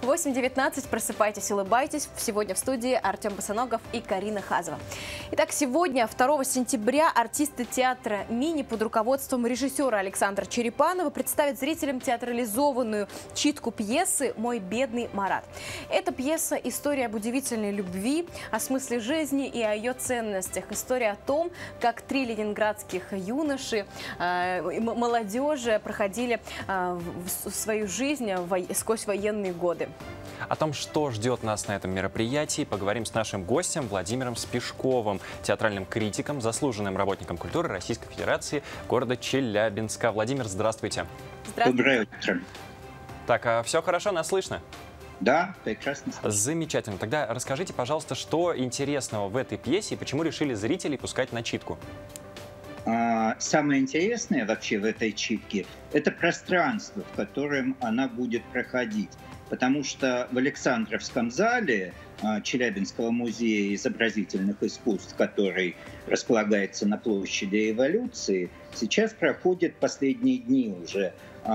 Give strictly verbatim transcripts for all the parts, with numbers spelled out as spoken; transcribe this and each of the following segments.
восемь девятнадцать. Просыпайтесь, улыбайтесь. Сегодня в студии Артем Босоногов и Карина Хазова. Итак, сегодня, второго сентября, артисты театра «Мини» под руководством режиссера Александра Черепанова представят зрителям театрализованную читку пьесы «Мой бедный Марат». Эта пьеса – история об удивительной любви, о смысле жизни и о ее ценностях. История о том, как три ленинградских юноши, э, молодежи проходили э, в свою жизнь во, сквозь военные годы. О том, что ждет нас на этом мероприятии, поговорим с нашим гостем Владимиром Спешковым, театральным критиком, заслуженным работником культуры Российской Федерации города Челябинска. Владимир, здравствуйте. Здравствуйте. Доброе утро. Так, а все хорошо, нас слышно? Да, прекрасно. Замечательно. Тогда расскажите, пожалуйста, что интересного в этой пьесе и почему решили зрителей пускать на читку? Самое интересное вообще в этой читке – это пространство, в котором она будет проходить. Потому что в Александровском зале Челябинского музея изобразительных искусств, который располагается на площади Эволюции, сейчас проходит последние дни уже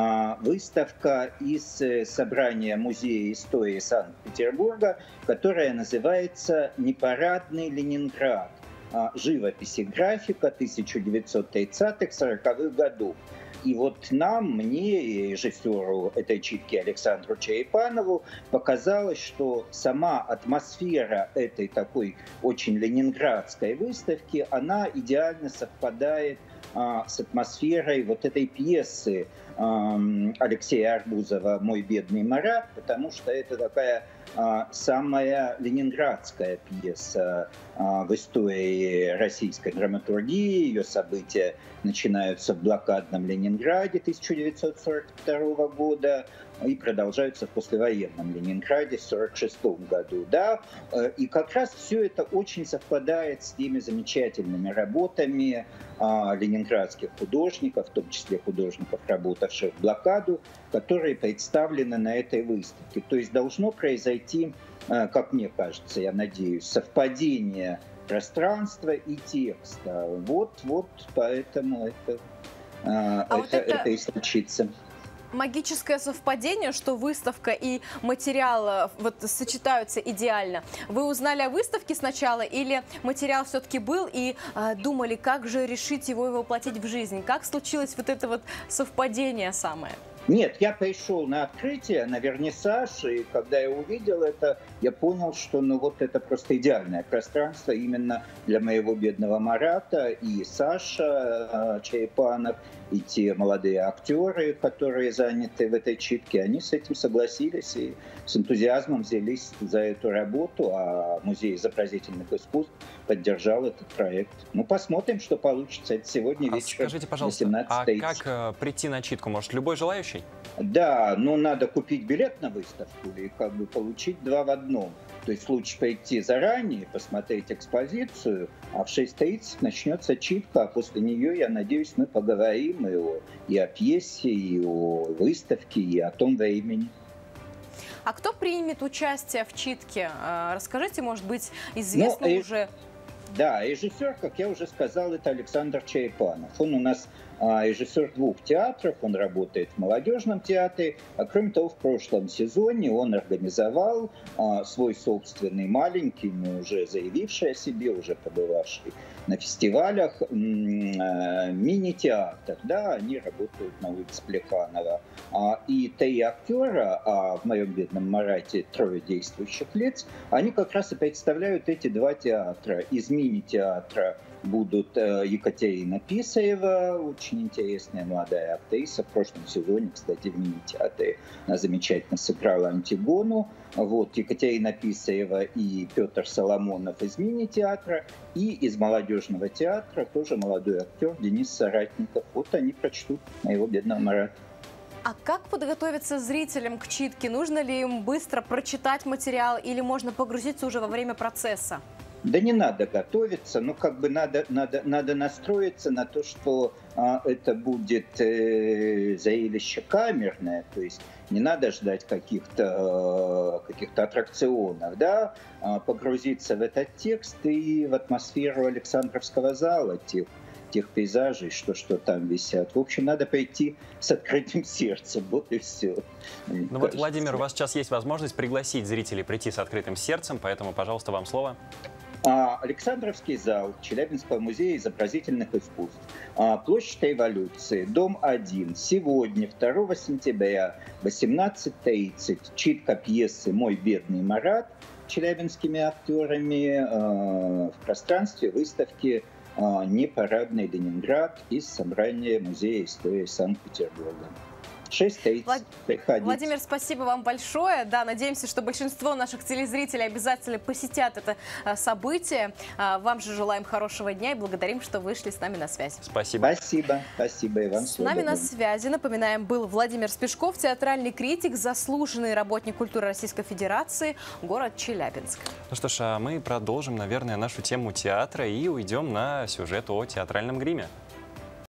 выставка из собрания Музея истории Санкт-Петербурга, которая называется «Непарадный Ленинград. Живопись и графика тысяча девятьсот тридцатых — сороковых годов». И вот нам, мне и режиссеру этой читки Александру Черепанову показалось, что сама атмосфера этой такой очень ленинградской выставки, она идеально совпадает а, с атмосферой вот этой пьесы а, Алексея Арбузова «Мой бедный Марат», потому что это такая а, самая ленинградская пьеса а, в истории российской драматургии. Ее события начинаются в блокадном Ленинграде тысяча девятьсот сорок второго года и продолжаются в послевоенном Ленинграде в сорок шестом году. Да? И как раз все это очень совпадает с теми замечательными работами а, ленинградских художников, в том числе художников, работавших в блокаду, которые представлены на этой выставке. То есть должно произойти, а, как мне кажется, я надеюсь, совпадение пространства и текста. Вот, вот поэтому это, а, а это, вот это... это и случится. Магическое совпадение, что выставка и материал вот сочетаются идеально. Вы узнали о выставке сначала или материал все-таки был и э, думали, как же решить его и воплотить в жизнь? Как случилось вот это вот совпадение самое? Нет, я пришел на открытие, на вернисаж, и когда я увидел это, я понял, что ну вот это просто идеальное пространство именно для моего бедного Марата. И Саша Черепанов, и те молодые актеры, которые заняты в этой читке, они с этим согласились и с энтузиазмом взялись за эту работу, а Музей изобразительных искусств поддержал этот проект. Ну, посмотрим, что получится. Это сегодня вечером. А скажите, пожалуйста, а как э, прийти на читку? Может, любой желающий? Да, но надо купить билет на выставку и как бы получить два в одном. То есть лучше прийти заранее, посмотреть экспозицию, а в шесть тридцать начнется читка, а после нее, я надеюсь, мы поговорим и о, и о пьесе, и о выставке, и о том времени. А кто примет участие в читке? Расскажите, может быть, известно ну, уже... Да, режиссер, как я уже сказал, это Александр Черепанов. Он у нас а, режиссер двух театров, он работает в молодежном театре, а кроме того, в прошлом сезоне он организовал а, свой собственный маленький, но уже заявивший о себе, уже побывавший на фестивалях, мини-театр. Да, они работают на улице Плеханова. А, и три актера, а в моем бедном Марате трое действующих лиц, они как раз и представляют эти два театра. Из мини-театра будут Екатерина Писаева, очень интересная молодая актриса. В прошлом сезоне, кстати, в мини-театре она замечательно сыграла Антигону. Вот, Екатерина Писаева и Петр Соломонов из мини-театра. И из молодежного театра тоже молодой актер Денис Соратников. Вот они прочтут моего бедного Марата. А как подготовиться зрителям к читке? Нужно ли им быстро прочитать материал или можно погрузиться уже во время процесса? Да не надо готовиться, но как бы надо, надо, надо настроиться на то, что а, это будет э, зрелище камерное, то есть не надо ждать каких-то э, каких-то аттракционов, да, а погрузиться в этот текст и в атмосферу Александровского зала, тех тех пейзажей, что, что там висят. В общем, надо пойти с открытым сердцем, вот и все. Ну вот, Владимир, у вас сейчас есть возможность пригласить зрителей прийти с открытым сердцем, поэтому, пожалуйста, вам слово. Александровский зал Челябинского музея изобразительных искусств. Площадь Революции, дом один. Сегодня, второго сентября, восемнадцать тридцать, читка пьесы «Мой бедный Марат» челябинскими актерами в пространстве выставки «Непарадный Ленинград» из собрания Музея истории Санкт-Петербурга. шесть тридцать. Влад... Приходите. Владимир, спасибо вам большое. Да, надеемся, что большинство наших телезрителей обязательно посетят это а, событие. А, вам же желаем хорошего дня и благодарим, что вышли с нами на связь. Спасибо. Спасибо. Спасибо и вам. С нами на связи, напоминаем, был Владимир Спешков, театральный критик, заслуженный работник культуры Российской Федерации, город Челябинск. Ну что ж, а мы продолжим, наверное, нашу тему театра и уйдем на сюжет о театральном гриме.